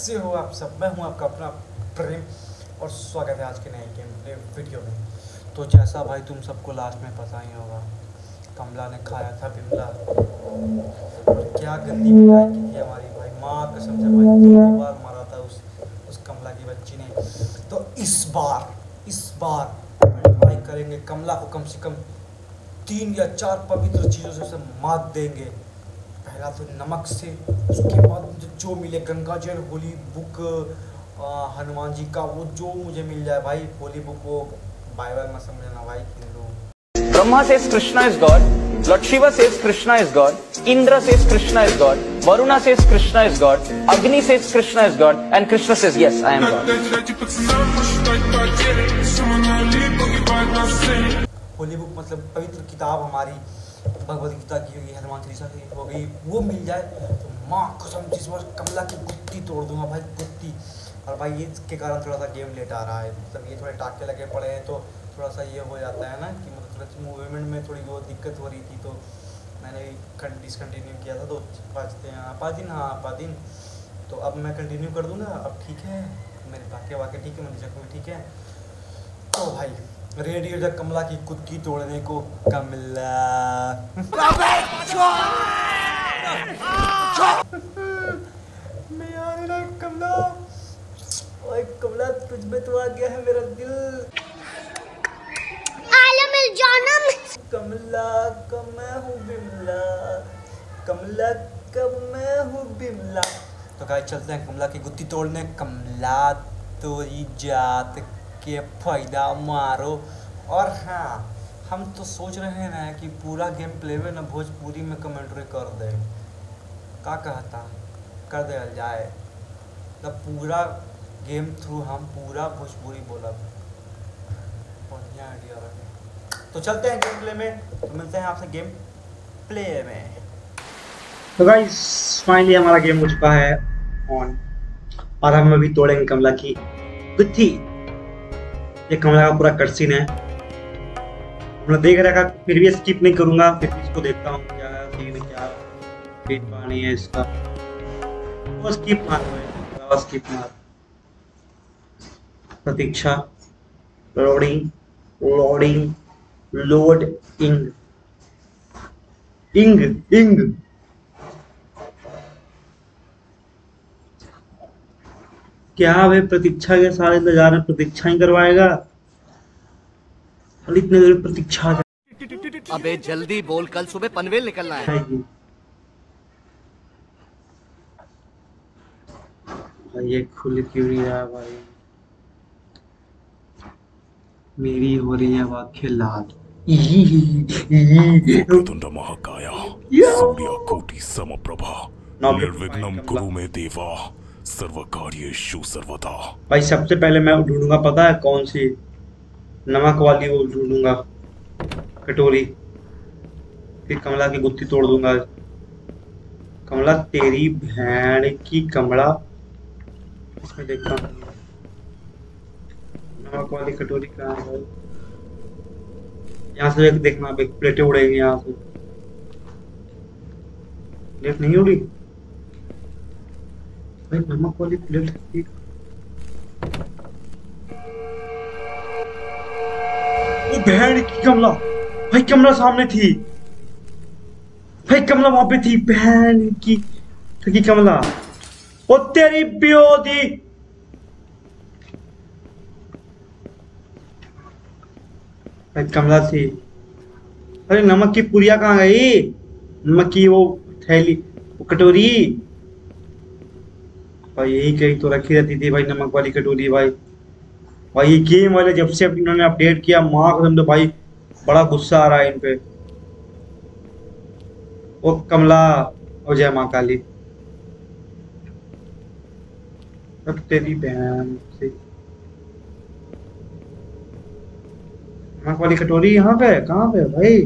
कैसे हो आप सब? मैं हूं आपका अपना प्रेम और स्वागत है आज के नए गेम प्ले वीडियो में। तो जैसा भाई तुम सबको लास्ट में पता ही होगा, कमला ने खाया था बिमला और क्या गंदी पिटाई की थी हमारी भाई, माँ कसम से भाई 2 बार मारा था उस कमला की बच्ची ने। तो इस बार भाई करेंगे कमला को कम से कम 3 या 4 पवित्र चीज़ों से मात देंगे। पहला तो नमक से, उसके बाद जो मिले गंगा जल, होली बुक, हनुमान जी का वो जो मुझे मिल जाए भाई। होली बुक वो बाइबल में समझना भाई, Hindu. Brahma says Krishna is God, Lord Shiva says Krishna is God, Indra says Krishna is God, Varuna says Krishna is God, Agni says Krishna is God, and Krishna says yes, I am God. Holy book मतलब पवित्र किताब हमारी, भगवद गीता की होगी, हनुमान चालीसा की हो गई, वो मिल जाए तो माँ कसम जिस बार कमला की गुत्ती तोड़ दूंगा भाई, गुत्ती। और भाई ये इसके कारण थोड़ा सा गेम लेट आ रहा है, मतलब ये थोड़े टाके लगे पड़े हैं तो थोड़ा सा ये हो जाता है ना कि मतलब थोड़ा मूवमेंट में थोड़ी वो दिक्कत हो रही थी, तो मैंने डिसकंटिन्यू किया था। तो 5 दिन तो अब मैं कंटिन्यू कर दूँगा। अब ठीक है, मेरे वाक़ई ठीक है, मेरे जख्म में ठीक है। तो भाई रेडी हो जा कमला की कुत्ती तोड़ने को। कमला मैं आ रहा कमला, ओए कमला तुझ में तो आ गया है मेरा दिल। आलम जानम कमला कब मैं हूँ बिमला, कमला कब मैं हूँ बिमला। तो गाइस चलते हैं कमला की गुत्ती तोड़ने। कमला तोरी जात के फायदा मारो। और हाँ, हम तो सोच रहे हैं ना कि पूरा गेम प्ले में ना भोजपुरी में कमेंट्री कर दें, क्या कहता कर दे जाए, तो पूरा गेम थ्रू हम पूरा भोजपुरी बोला। बढ़िया आइडिया रहे। तो चलते हैं गेम प्ले में, तो मिलते हैं आपसे गेम प्ले में। तो गाइस फाइनली हमारा गेम हो चुका है ऑन, और हम अभी तोड़ेंगे कमला की गुत्थी। ये कमला का पूरा कटसीन है, मैं देख रहा था, फिर भी स्किप नहीं करूंगा, फिर भी इसको देखता हूँ क्या सीन है, क्या पेट पानी है इसका। वो स्किप मार, प्रतीक्षा, लोडिंग इंग क्या वे प्रतीक्षा के साथ इंतजार में प्रतीक्षा ही करवाएगा? इतने देर प्रतीक्षा। अबे जल्दी बोल, कल सुबह पनवेल निकलना है। भाई ये खुल क्यों नहीं रहा भाई? मेरी हो रही है आंखें लाल। महाकाया सूर्यकोटि समप्रभा निर्विघ्नं कुरु मे देवा सर्वकार्येषु सर्वदा। भाई सबसे पहले मैं ढूंढूंगा, पता है कौन सी? नमक वाली वो ढूंढूंगा कटोरी, फिर कमला की गुत्ती तोड़ दूंगा। कमला तेरी भैन की कमला, इसमें देखता हूँ नमक वाली कटोरी कहाँ है भाई? यहाँ से देखना, प्लेटें उड़ेंगी यहाँ से। प्लेट नहीं उड़ी भाई, नमक वाली प्लेट है। वो बहन की कमला, भाई कमला सामने थी भाई, कमला वहां पे थी, बहन की कमला। ओ तेरी ब्योदी, भाई कमला थी। अरे नमक की पुड़िया कहाँ गई? नमक की वो थैली, वो कटोरी भाई यही कहीं तो रखी रहती थी भाई, नमक वाली कटोरी। भाई ये गेम वाले जब से इन्होंने अपडेट किया, माँ कसम तो भाई बड़ा गुस्सा आ रहा है इन पे। ओ कमला, ओ जय माँ काली, अब तेरी बहन से। नमक वाली कटोरी यहाँ पे कहाँ पे भाई?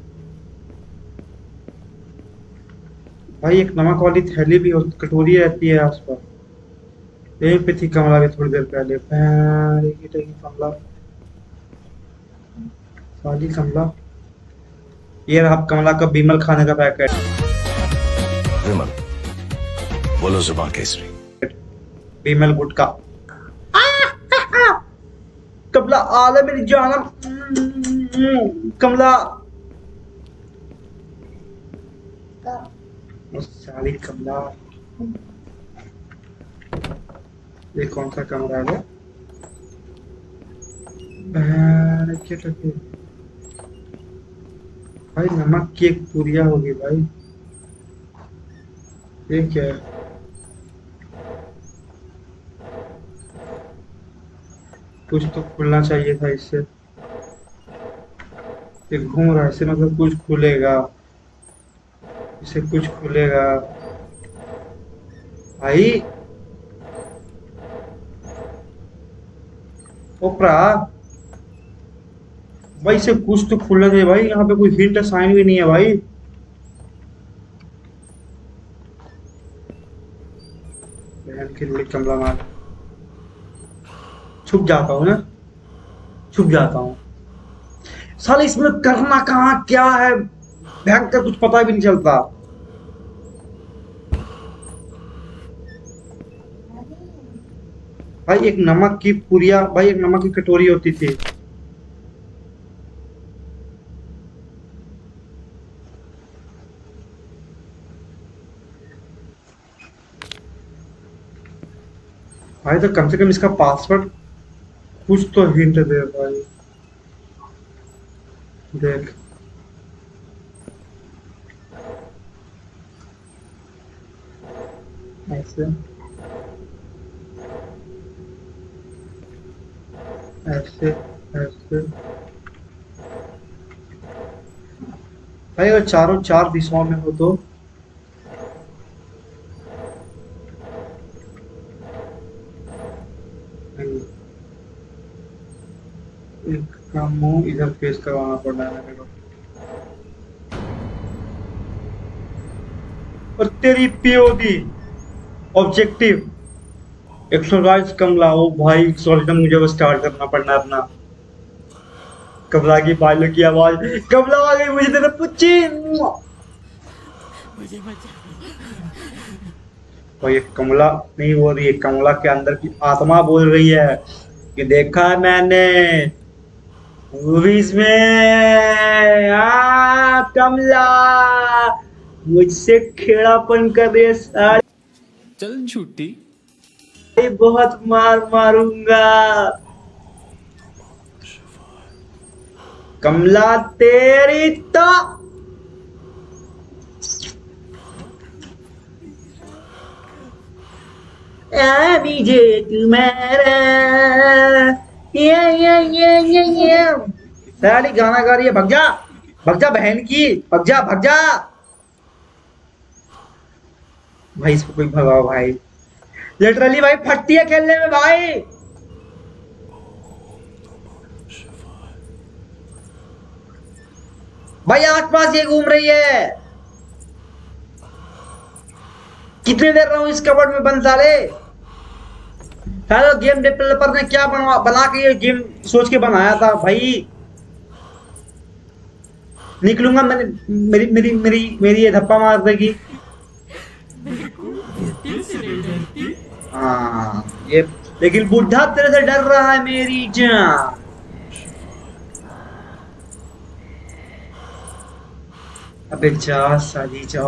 भाई एक नमक वाली थैली भी और कटोरी रहती है आसपास। यहीं पे थी कमला भी थोड़ी देर पहले। कमला, साली कमला। ये रहा कमला का बिमल खाने का पैकेट। विमल, बोलो जुबान केसरी। बीमल गुटका। कमला आले मेरी जानम। कमला सारी कमला। ये कौन सा कमरा है? क्या करते भाई? नमक की एक पूरिया होगी भाई। ये क्या है? कुछ तो खुलना चाहिए था इससे। ये घूम रहा है, इससे मतलब कुछ खुलेगा, इससे कुछ खुलेगा भाई। ओपरा भाई, से कुछ तो खुलना चाहिए भाई। यहाँ पे कोई हिंट साइन भी नहीं है भाई। बहन की लोड़ी कमला मार। छुप जाता हूँ ना, छुप जाता हूँ। साले इसमें करना कहाँ क्या है भयंकर, कुछ पता भी नहीं चलता। भाई एक नमक की पुरिया, भाई एक नमक की कटोरी होती थी। भाई तो कम से कम इसका पासवर्ड कुछ तो हिंट दे भाई। देख ऐसे ऐसे ऐसे भाई, अगर चारों चार दिशाओं में हो तो एक का मुंह इधर फेस करवाना पड़ना है मेरे को। और तेरी पीओडी ऑब्जेक्टिव एक्सरसाइज कमला। ओ भाई सॉल्यूशन मुझे वो स्टार्ट करना पड़ना अपना। कमला की बालों की आवाज। कमला आ गई, मुझे तेरा पुच्ची। भाई कमला नहीं बोल रही है, कमला के अंदर की आत्मा बोल रही है कि देखा है मैंने मूवीज में। कमला मुझसे खेड़ापन कर रही है सारी। चल झूठी, बहुत मार मारूंगा कमला तेरी तो। मुझे तुम्हारा ये साली गाना गा रही है। भग जा बहन की, भग जा। भाई इसको कोई भगाओ भाई। लिटरली भाई फटती है खेलने में भाई। भाई आसपास ये घूम रही है। कितनी देर रहा हूं इस कबर्ड में बंद साले। गेम डेवलपर ने क्या बना के ये गेम सोच के बनाया था भाई। निकलूंगा मैंने, मेरी मेरी मेरी मेरी ये धप्पा मार देगी। हाँ ये, लेकिन बुढ़ा तेरे से डर रहा है मेरी जान। अबे जा साली जा।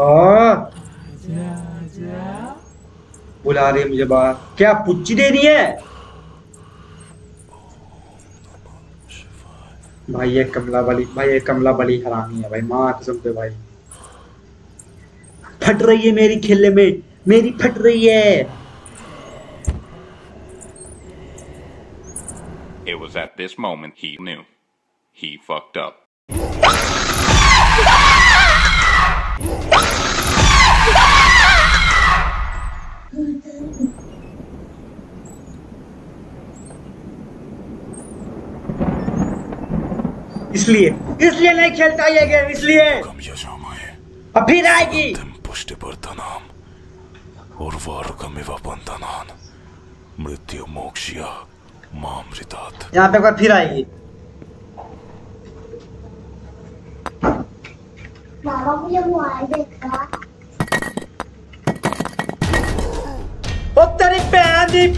बुला रही है मुझे बाहर। क्या पुच्ची दे रही है भाई? ये कमला वाली, भाई ये कमला बड़ी हरामी है भाई। माँ कसम पे भाई फट रही है मेरी खेलने में, मेरी फट रही है। It was at this moment he knew. He fucked up. इसलिए नहीं खेलता ये गेम, इसलिए। अब फिर आएगी। मृत्यु मोक्षिया मामृतात्। यहाँ पे एक बार फिर आएगी। मामा मुझे मोबाइल देखा। ओ तेरी बहन दी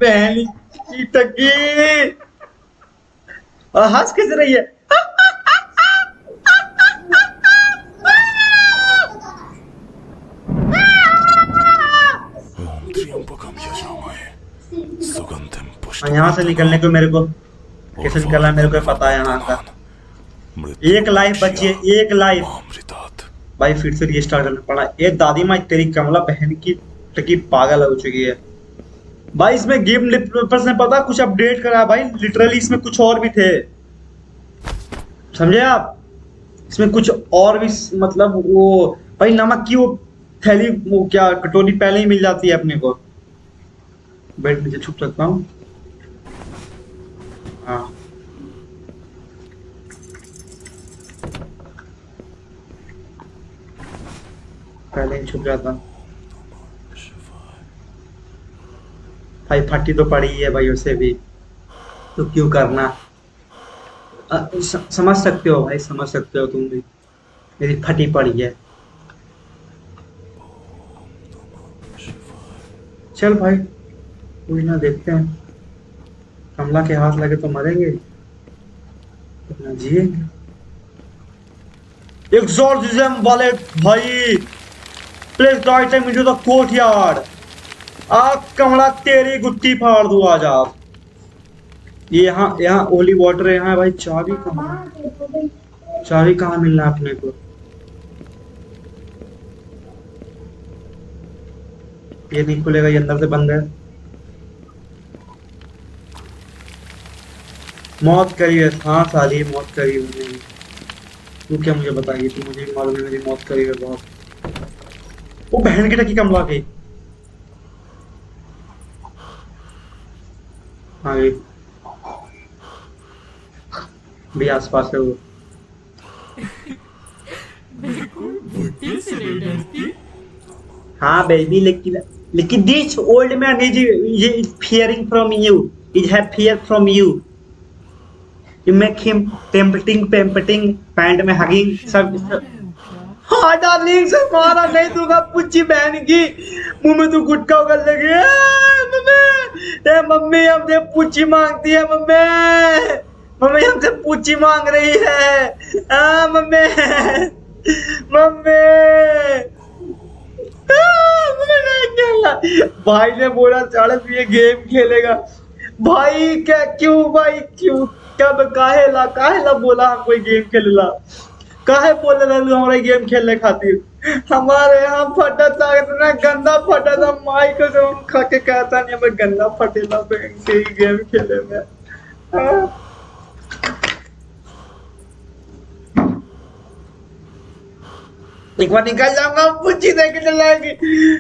बहन की टकी। और हंस किस रही है? ओम त्र्यंबकम यजामहे सुगंधिम यहाँ से निकलने को मेरे को कैसे निकलना है मेरे को पता है। यहाँ का एक लाइफ बची है, एक लाइफ। भाई फिर से रीस्टार्ट करना पड़ा। ये दादी माँ तेरी कमला बहन की टकी पागल हो चुकी है भाई। इसमें गेम डेवलपर्स ने पता कुछ अपडेट करा भाई। लिटरली इसमें कुछ और भी थे, समझे आप? इसमें कुछ और भी, मतलब वो भाई नमक की वो थैली, वो क्या कटोरी पहले ही मिल जाती है अपने को। बेड नीचे छुप सकता हूँ। हाँ पहले ही छुप जाता। भाई फटी तो पड़ी है भाई उसे भी, तो क्यों करना। समझ सकते हो भाई, समझ सकते हो तुम भी। मेरी फटी पड़ी है। चल भाई कोई ना, देखते हैं। कमला के हाथ लगे तो मरेंगे, अपना जिएंगे। एक्सॉर्सिज्म वाले भाई, please right time into the courtyard. Kamla तेरी गुत्ती फाड़ दू आज आप। ये यहाँ ओली वाटर है यहाँ भाई। चाबी कहाँ, चाबी कहाँ मिलना है अपने को? ये नहीं खुलेगा, ये अंदर से बंद है। मौत करी है। हाँ साली मौत करी है। तू क्या मुझे बताइए, तू मुझे भी मालूम है मेरी मौत करी है बहुत। वो बहन की टकी कमला गई। हाँ गई भी, आसपास है वो। हाँ बेबी, लेकिन this old man is fearing from you, is have fear from you. You make him tempting, pant में हगिंग सब। हाँ डार्लिंग से मारा नहीं दूंगा पुच्ची बहन की। मुंह में तू गुटका उगल लगी। मम्मी, मम्मी हमसे पुच्ची मांगती है। मम्मी हमसे पुच्ची मांग रही है। मम्मी मम्मी नहीं खेलना। भाई ने बोला चाड़क ये गेम खेलेगा। भाई क्या, क्यों भाई क्यों, कब काहेला बोला हम कोई गेम खेलेला? काहे बोले रहलू हमारे गेम खेलने खातिर? हमारे यहाँ फटा था, इतना गंदा फटा था। माई को जो हम खा के कहता नहीं हमें गंदा फटेला के गेम खेले में। एक बार निकल जाऊंगा, पुच्ची देके चलाएगी।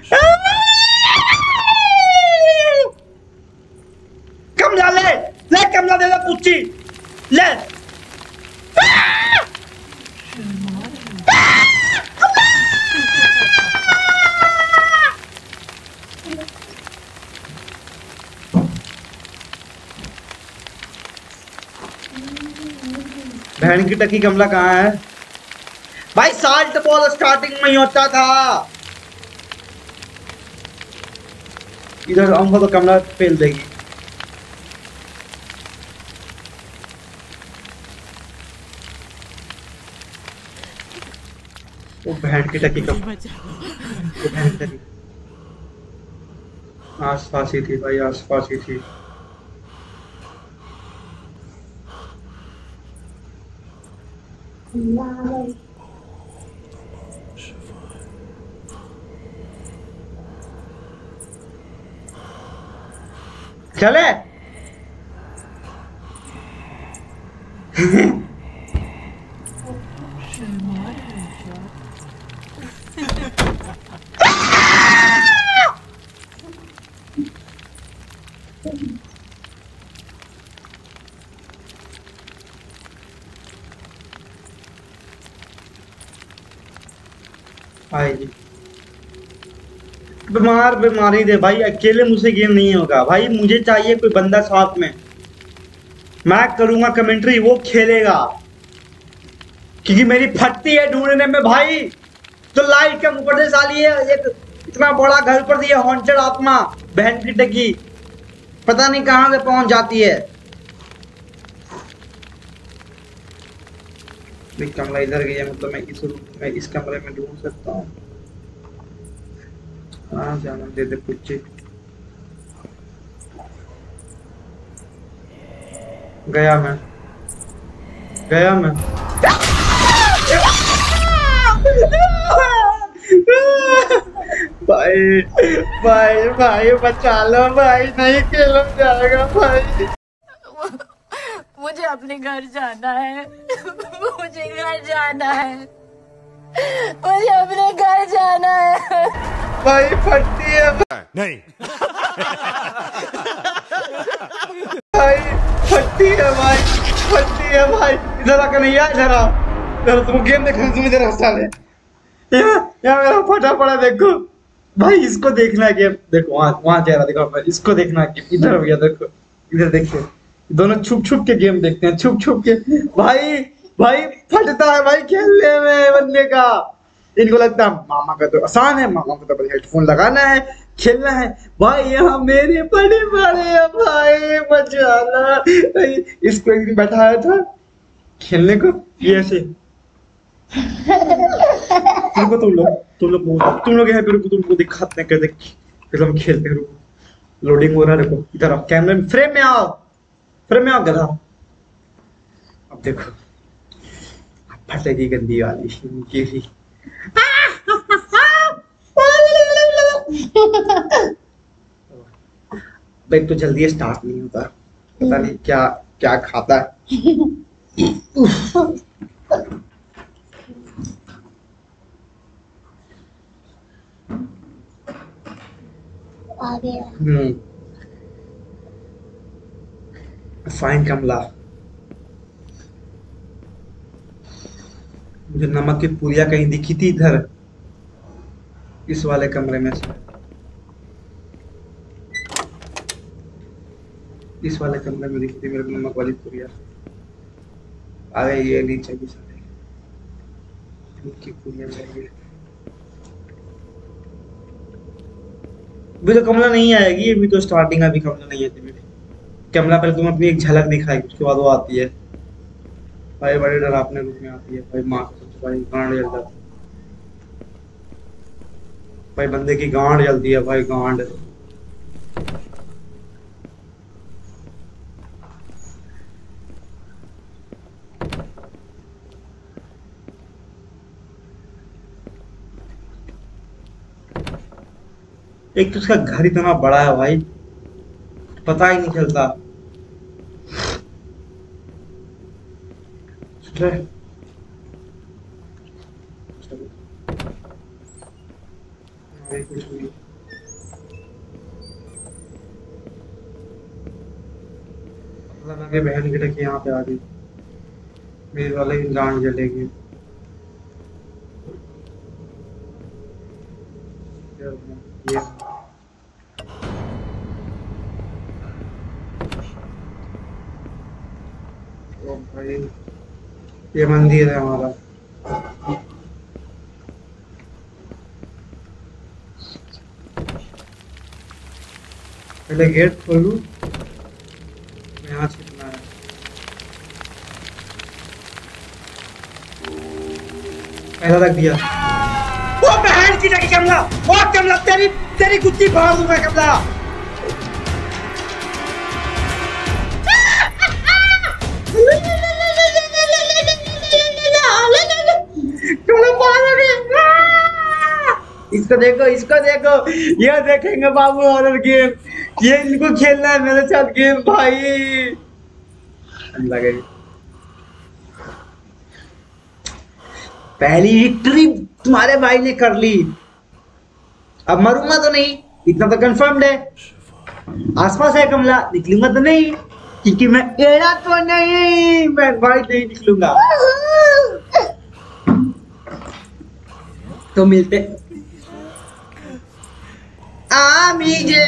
कमला ले कमला दे पुच्ची ले। बहन की टकी कमला कहाँ है भाई? साल्ट बॉल स्टार्टिंग में ही होता था। इधर आऊंगा तो कमला फेल देगी। वो बहन की टकी कब, वो बहन की टकी आसपास ही थी भाई, आसपास ही थी। चले आएगी। बीमारी दे भाई, अकेले मुझसे गेम नहीं होगा भाई। मुझे चाहिए कोई बंदा साथ में। मैं करूंगा कमेंट्री, वो खेलेगा, क्योंकि मेरी फटती है ढूंढने में भाई। तो लाइट का मुकदस साली है, एक इतना बड़ा घर पर दिया हॉन्टेड आत्मा बहन की टकी। पता नहीं कहां से पहुंच जाती है। कमला इधर गई है, मतलब मैं इस कमरे में ढूंढ सकता हूँ। हाँ जाना दे दे कुछ। गया मैं भाई भाई भाई बचा लो भाई, नहीं खेलो जाएगा भाई। मुझे अपने घर जाना है, मुझे घर जाना है, मुझे अपने घर जाना है। भाई फटती है नहीं। भाई फटती है भाई। इधर आकर नहीं है, इधर तुम गेम देख रहे हो, तुम इधर हंसा ले। यहाँ मेरा फटा पड़ा देखो भाई, इसको देखना है गेम। देखो वहाँ चेहरा देखो, इसको देखना है। इधर भैया देखो, इधर देखिए, दोनों छुप के गेम देखते हैं, छुप के। भाई फटता है भाई खेलने में बंदे का। इनको लगता है मामा का तो आसान है, मामा को तो हेडफोन लगाना है, खेलना है। भाई यहाँ मेरे बड़े हैं भाई, बचाना। इसको एक दिन बैठाया था खेलने को, ये ऐसे तुम लोग यहाँ पे रुको, तुमको दिखाते हैं कैसे हम खेलते हैं। रुको, लोडिंग हो रहा है। देखो इधर आओ, कैमरे में फ्रेम में आओ गधा। अब देखो फटेगी गंदी वाली ये भी। भाई तो जल्दी स्टार्ट नहीं होता, पता नहीं क्या खाता है। आ गया। फाइन कमला, मुझे नमक की पुड़िया कहीं दिखी थी इधर, इस वाले कमरे में से। इस वाले कमरे में दिखी थी मेरे को नमक वाली पुड़िया। अरे ये नहीं चाहिए, सारे नमक की पुड़िया चाहिए। अभी तो कमला नहीं आएगी, अभी तो स्टार्टिंग, अभी कमला नहीं आती। कमला पहले तुम अपनी एक झलक दिखाएगी, उसके बाद वो आती है। भाई बड़े डरावने रूप में आती है भाई, माँ को भाई गांड जल जाती है भाई, बंदे की गांड जलती है भाई, गांड। एक तो उसका घर इतना बड़ा है भाई, पता ही नहीं चलता। बहन की टकी यहाँ पे आ गई, मेरे वाले की गांड जलेगी। ये भाई, ये मंदिर है हमारा। पहले गेट खोलूं, यहाँ छिपना है। पहला रख दिया। वो बहन की टकी कमला, वो कमला तेरी गुत्ती फाड़ दूंगा कमला। इसको देखो, ये देखेंगे बाबू हॉरर गेम, ये इनको खेलना है मेरे साथ गेम भाई। लगे पहली विक्ट्री तुम्हारे भाई ने कर ली, अब मरूंगा तो नहीं, इतना तो कंफर्म्ड है। आसपास है कमला, निकलूंगा तो नहीं, क्योंकि मैं एड़ा तो नहीं, मैं भाई नहीं निकलूंगा। तो मिलते आमीजे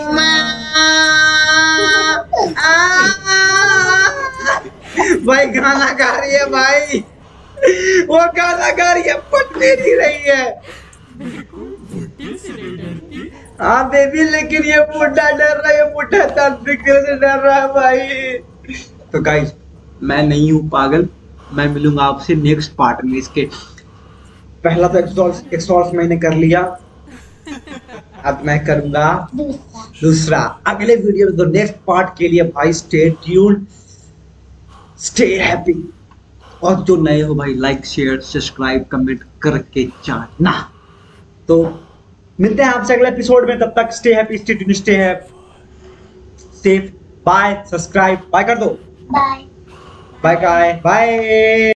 भाई, गाना गा रही है भाई, वो गाना गा रही है, पट नहीं रही है। हाँ बेबी, लेकिन ये बुढ़ा डर रहा है, ये बुढ़ा तनफिक्र से डर रहा है भाई। तो गाइस मैं नहीं हूँ पागल, मैं मिलूंगा आपसे नेक्स्ट पार्ट में। इसके पहला तो एक्सॉल्स मैंने कर लिया, अब मैं करूंगा दूसरा अगले वीडियो में। तो नेक्स्ट पार्ट के लिए भाई स्टे ट्यून्ड, स्टे हैप्पी, और जो नए हो भाई लाइक शेयर सब्सक्राइब कमेंट करके जाना। तो मिलते हैं आपसे अगले एपिसोड में, तब तक stay happy, stay tuned, stay safe. Bye, subscribe, bye कर दो, बाय बाय बाय बाय।